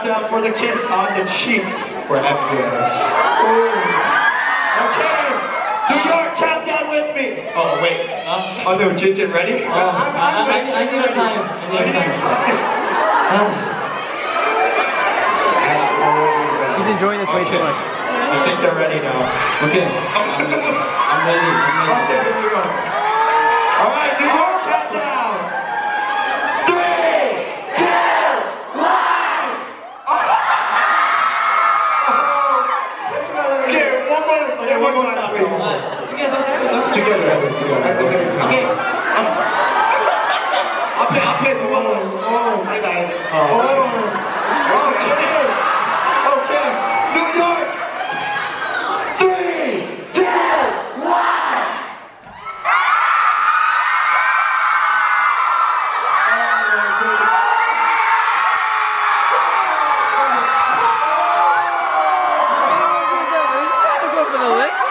countdown for the kiss on the cheeks for MJ. Okay, New York, countdown with me. Oh wait, oh no, JinJin, ready? I need a time. He's enjoying this way too much. I think they're ready now. Okay, I'm ready. Okay, here we go. All right, New York, countdown. 3, 2, 1. Okay, one more time, please. Together. Together at the same time. Okay. 앞에 두 번. 아니다. Okay. New York. 3, 2, 1. Go for the lick.